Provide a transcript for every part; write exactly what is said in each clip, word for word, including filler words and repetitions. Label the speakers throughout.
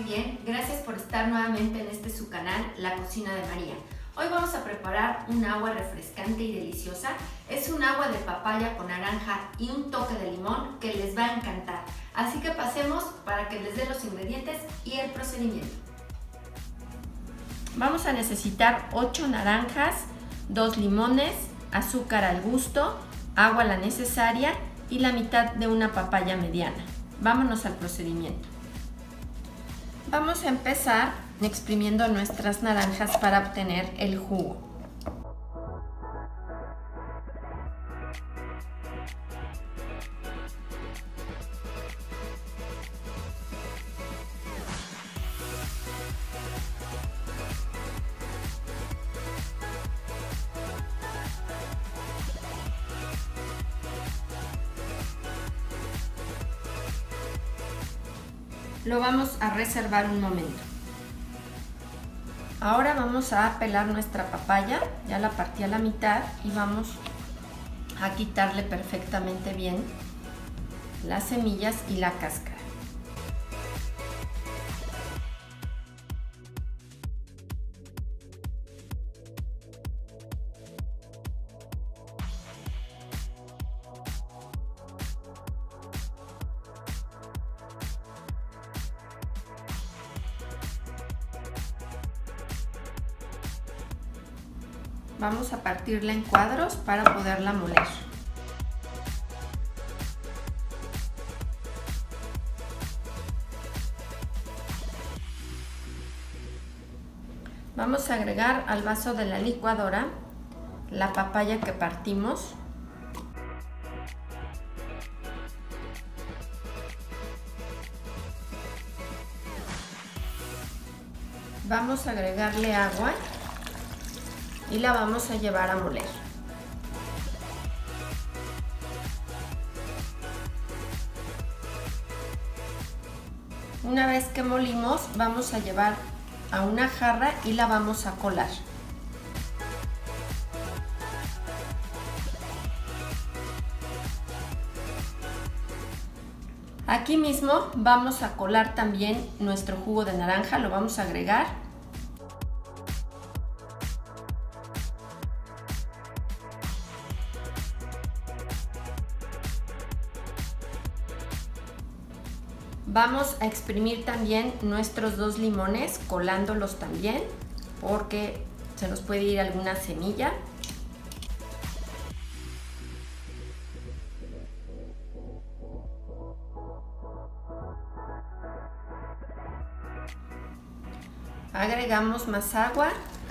Speaker 1: bien, gracias por estar nuevamente en este su canal, La Cocina de María. Hoy vamos a preparar un agua refrescante y deliciosa. Es un agua de papaya con naranja y un toque de limón que les va a encantar. Así que pasemos para que les dé los ingredientes y el procedimiento. Vamos a necesitar ocho naranjas, dos limones, azúcar al gusto, agua la necesaria y la mitad de una papaya mediana. Vámonos al procedimiento. Vamos a empezar exprimiendo nuestras naranjas para obtener el jugo. Lo vamos a reservar un momento. Ahora vamos a pelar nuestra papaya, ya la partí a la mitad y vamos a quitarle perfectamente bien las semillas y la cáscara. Vamos a partirla en cuadros para poderla moler. Vamos a agregar al vaso de la licuadora la papaya que partimos. Vamos a agregarle agua y la vamos a llevar a moler. Una vez que molimos, vamos a llevar a una jarra y la vamos a colar. Aquí mismo vamos a colar también nuestro jugo de naranja, lo vamos a agregar. Vamos a exprimir también nuestros dos limones, colándolos también, porque se nos puede ir alguna semilla. Agregamos más agua.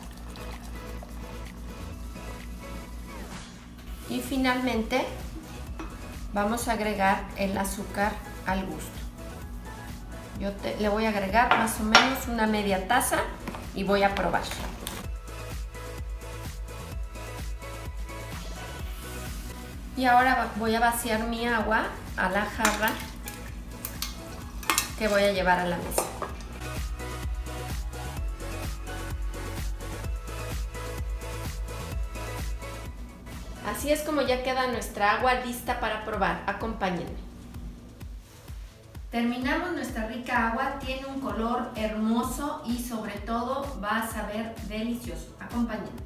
Speaker 1: Y finalmente vamos a agregar el azúcar al gusto. Yo te, le voy a agregar más o menos una media taza y voy a probar. Y ahora voy a vaciar mi agua a la jarra que voy a llevar a la mesa. Así es como ya queda nuestra agua lista para probar. Acompáñenme. Terminamos nuestra rica agua, tiene un color hermoso y sobre todo va a saber delicioso. Acompáñenme.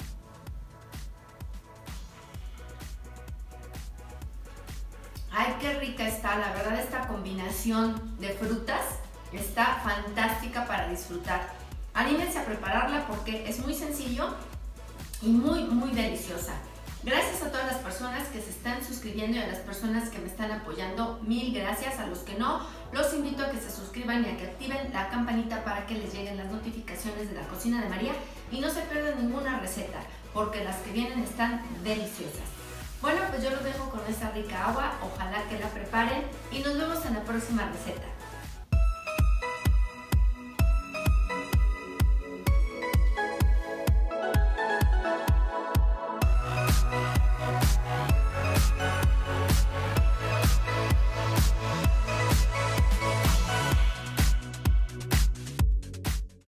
Speaker 1: Ay, qué rica está, la verdad esta combinación de frutas está fantástica para disfrutar. Anímense a prepararla porque es muy sencillo y muy muy deliciosa. Gracias a todas las personas que se están suscribiendo y a las personas que me están apoyando, mil gracias. A los que no, los invito a que se suscriban y a que activen la campanita para que les lleguen las notificaciones de La Cocina de María y no se pierdan ninguna receta, porque las que vienen están deliciosas. Bueno, pues yo los dejo con esta rica agua, ojalá que la preparen y nos vemos en la próxima receta.